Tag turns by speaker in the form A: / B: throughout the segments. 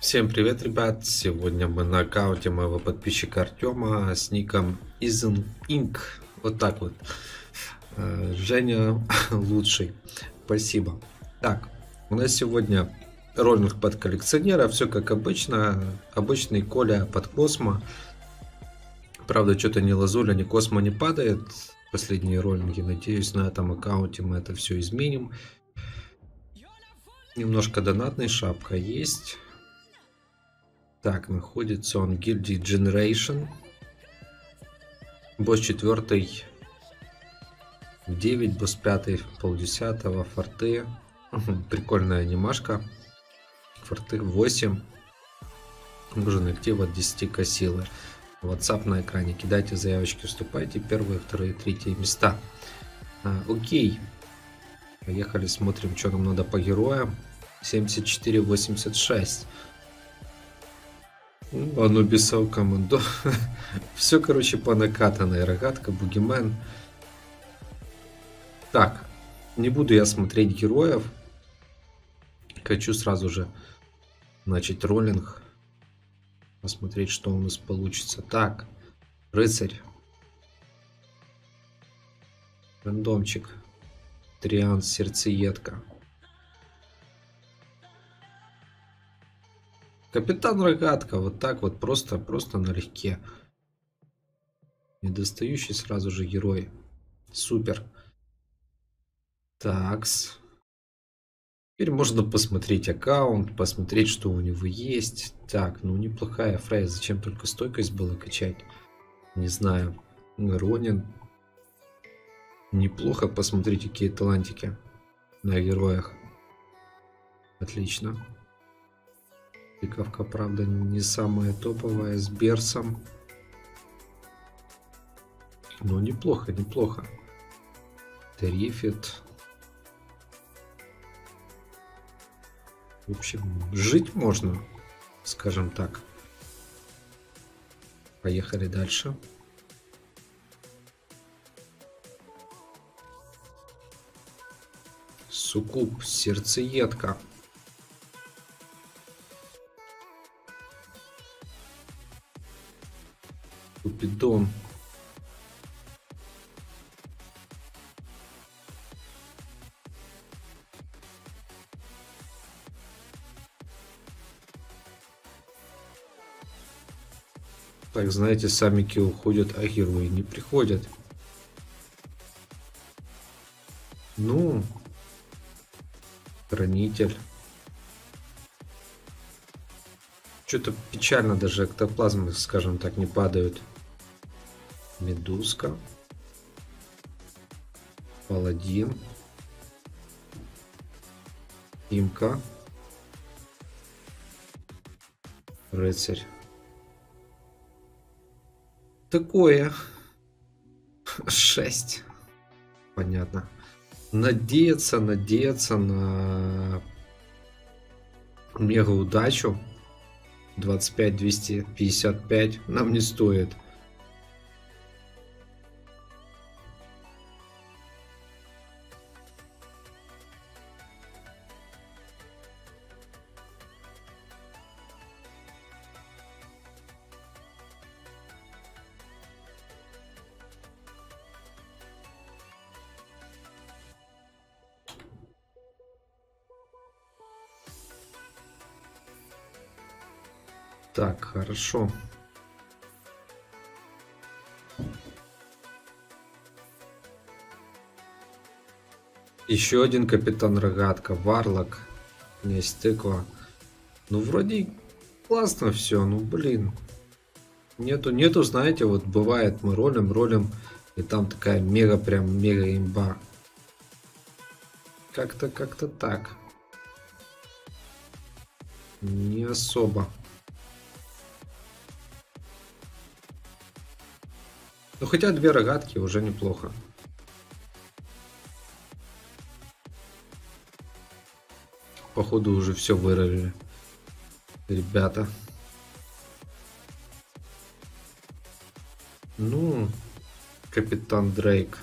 A: Всем привет, ребят! Сегодня мы на аккаунте моего подписчика Артема с ником Isn't Inc. Вот так вот. Женя лучший. Спасибо. Так, у нас сегодня роллинг под коллекционера. Все как обычно. Обычный Коля под Космо. Правда, что-то ни Лазуля, ни Космо не падает. Последние роллинги. Надеюсь, на этом аккаунте мы это все изменим. Немножко донатной, шапка есть. Так, находится он в гильдии Generation. Босс 4 в 9, босс 5 в полдесятого, форты. Прикольная анимашка. Форты 8. Нужен актив от 10к силы. WhatsApp на экране. Кидайте заявочки, вступайте. Первые, вторые, третьи места. Окей. Поехали, смотрим, что нам надо по героям. 74-86. Анубисов команду. Все, короче, по накатанной. Рогатка, бугимен. Так, не буду я смотреть героев. Хочу сразу же начать роллинг. Посмотреть, что у нас получится. Так, рыцарь. Рандомчик. Триан, сердцеедка. Капитан Рогатка, вот так вот, просто налегке. Недостающий сразу же герой. Супер. Такс. Теперь можно посмотреть аккаунт, посмотреть, что у него есть. Так, ну неплохая Фрейя. Зачем только стойкость было качать? Не знаю. Ронин. Неплохо, посмотрите, какие талантики на героях. Отлично. Пиковка, правда, не самая топовая, с Берсом. Но неплохо, неплохо. Терифит. В общем, жить можно, скажем так. Поехали дальше. Суккуб, сердцеедка. Купидон. Так, знаете, самики уходят, а герои не приходят. Ну, хранитель. Что-то печально, даже эктоплазмы, скажем так, не падают. Медузка. Паладин. Имка. Рыцарь. Такое. 6. Понятно. Надеяться на мега удачу. 25-255 нам не стоит. Так, хорошо. Еще один капитан Рогатка, Варлок, князь Тыква. Ну, вроде классно все, ну, блин. Нету, знаете, вот бывает, мы ролим, и там такая прям мега имба. Как-то так. Не особо. Ну, хотя 2 рогатки уже неплохо. Походу уже все вырыли, ребята. Ну, капитан Дрейк.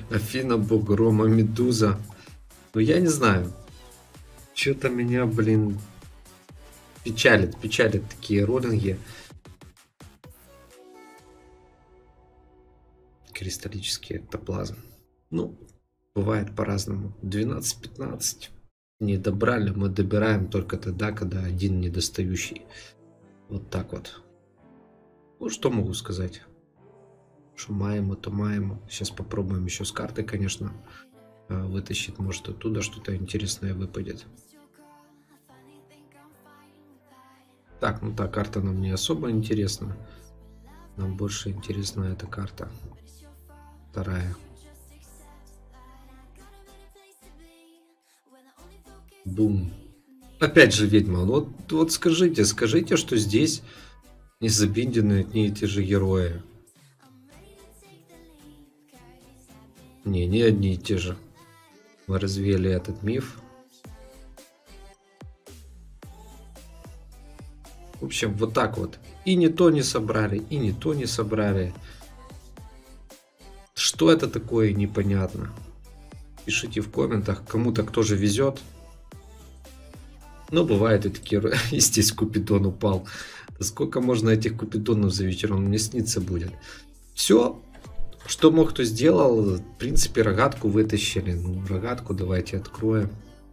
A: Афина, бог грома, Медуза. Ну, я не знаю. Что-то меня, блин, печалит такие роллинги. Кристаллический эктоплазм. Ну, бывает по-разному. 12-15. Не добрали, мы добираем только тогда, когда один недостающий. Вот так вот. Ну, что могу сказать? Что маємо, то маємо. Сейчас попробуем еще с карты, конечно, вытащить. Может, оттуда что-то интересное выпадет. Так, ну та карта нам не особо интересна. Нам больше интересна эта карта. Вторая. Бум. Опять же ведьма. Вот скажите, что здесь не забиндены одни и те же герои. Не одни и те же. Мы развеяли этот миф. В общем, вот так вот. И не то не собрали, и не то не собрали. Что это такое, непонятно. Пишите в комментах, кому-то кто же везет. Но бывает и такие... И здесь Купидон упал. Да сколько можно этих Купидонов за вечер? Он мне снится будет. Все, что мог, кто сделал. В принципе, рогатку вытащили. Ну, рогатку давайте откроем.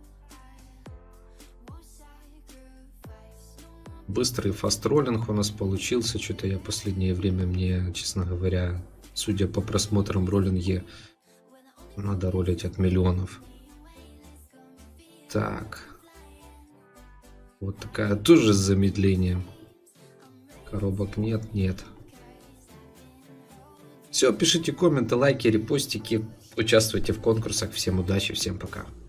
A: Быстрый фаст-роллинг у нас получился. Что-то я последнее время, мне, честно говоря, судя по просмотрам роллинги, надо ролить от миллионов. Так. Вот такая тоже с замедлением. Коробок нет. Все, пишите комменты, лайки, репостики. Участвуйте в конкурсах. Всем удачи, всем пока.